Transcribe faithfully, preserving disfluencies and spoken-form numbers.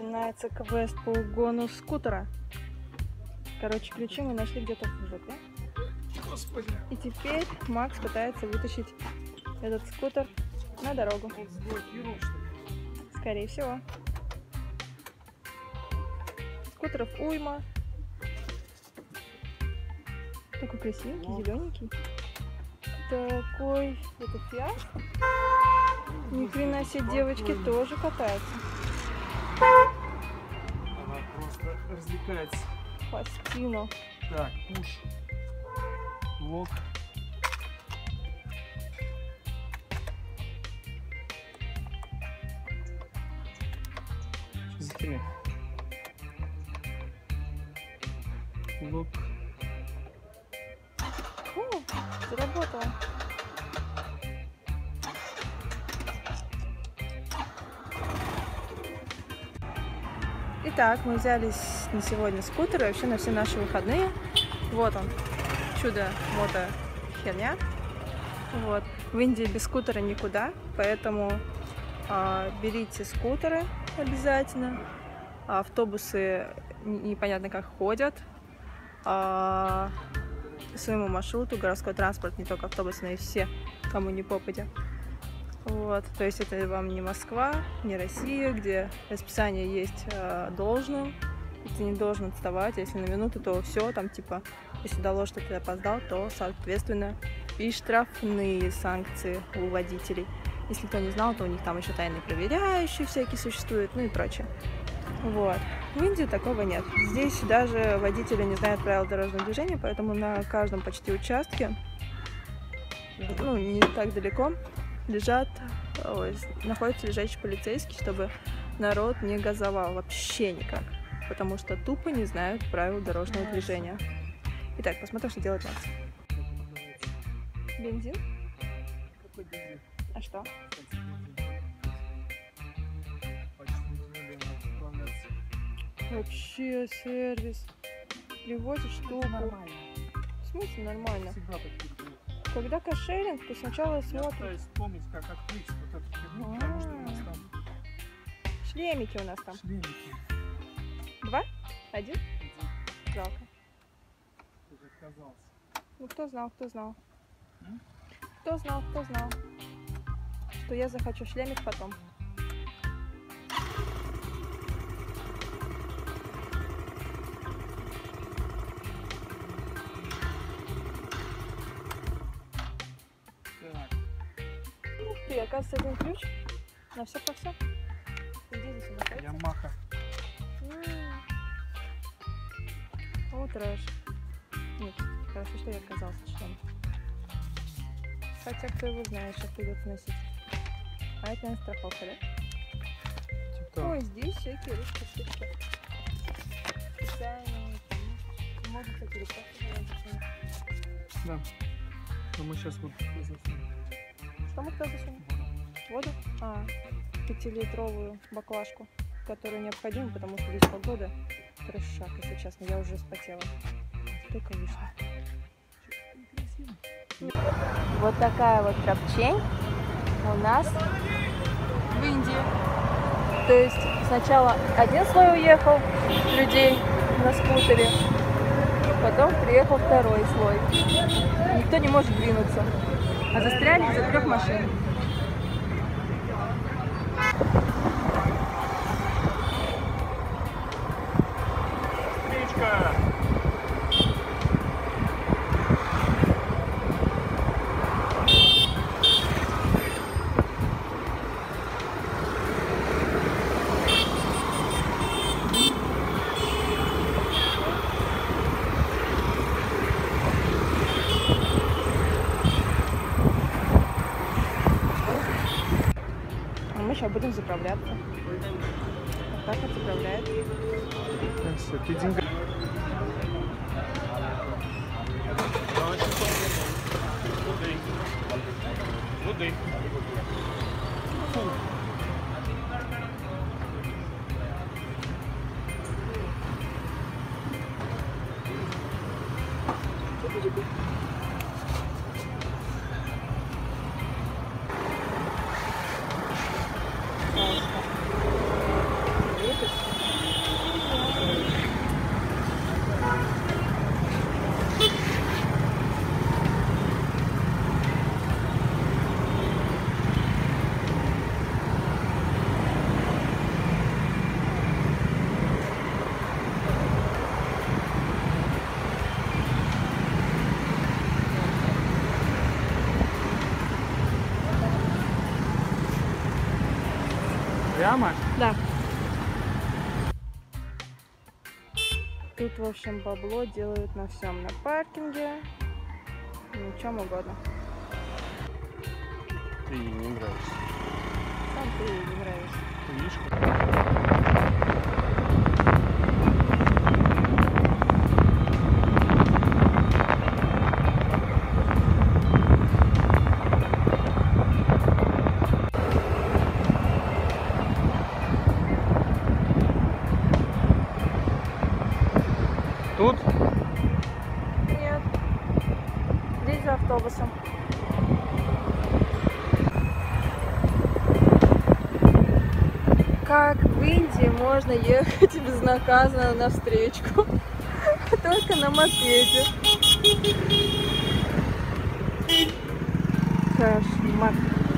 начинается квест по угону скутера. Короче, ключи мы нашли где-то в жопе. Господи. И теперь Макс пытается вытащить этот скутер на дорогу. Скорее всего. Скутеров уйма. Такой красивенький, зелененький. Такой, это Фиат. Ни хрена себе, девочки тоже катаются. Она просто развлекается. Фастино. Так, пуш. Лок. Что за херня? Лок. О, заработало. Итак, мы взялись на сегодня скутер и вообще на все наши выходные. Вот он, чудо-мото херня. Вот. В Индии без скутера никуда, поэтому а, берите скутеры обязательно. А, автобусы непонятно как ходят. А, своему маршруту, городской транспорт, не только автобусы, но и все, кому не попадя. Вот, то есть это вам не Москва, не Россия, где расписание есть э, должным, и ты не должен отставать, если на минуту, то все, там типа, если доложишь, что ты опоздал, то соответственно и штрафные санкции у водителей. Если кто не знал, то у них там еще тайные проверяющие всякие существуют, ну и прочее. Вот. В Индии такого нет. Здесь даже водители не знают правил дорожного движения, поэтому на каждом почти участке, ну не так далеко, лежат, ой, находятся лежачие полицейские, чтобы народ не газовал вообще никак, потому что тупо не знают правил дорожного движения. Итак, посмотрим, что делает Макс. Бензин? Какой бензин? А что? Вообще сервис. Привозит штуку. Нормально. В смысле нормально? Всегда такие были. Когда кошеринг, то сначала Я смотрим. пытаюсь вспомнить, как открыть вот эту фигню, потому что у нас там Шлемики у нас там. шлемики. Два? Один? Жалко. Ты же отказался. Ну кто знал, кто знал. М? Кто знал, кто знал, что я захочу шлемик потом. Так. Ух ты, оказывается, один ключ на все про все. Где здесь он находится? Ямаха. О, трэш. Нет, хорошо, что я отказался от шлема. Хотя кто его знает, что придется носить. А это, наверное, страховка, да? Типа. Ой, здесь всякие русские штуки. Специальные. Можно, кстати, рюкзак. Да. Но мы сейчас вот засунем. Что мы туда засунем? Воду? А, пятилитровую баклажку, которую необходима, потому что здесь погода трешак, если честно. Я уже вспотела. Только вышло. Вот такая вот копчень у нас в Индии. То есть сначала один слой уехал людей на скутере, потом приехал второй слой. Никто не может двинуться, а застряли из-за трех машин. Встречка! Мы сейчас будем заправляться. Вот так вот заправляет. Все, ты деньги. Воды. прямо? Да. Тут, в общем, бабло делают на всем. На паркинге, на чем угодно. Ты ей не нравишься. Сам ты ей не нравишься. Ты видишь, как... Тут? Нет. Здесь за автобусом. Как в Индии можно ехать безнаказанно на встречку? Только на мопеде. Кошмар.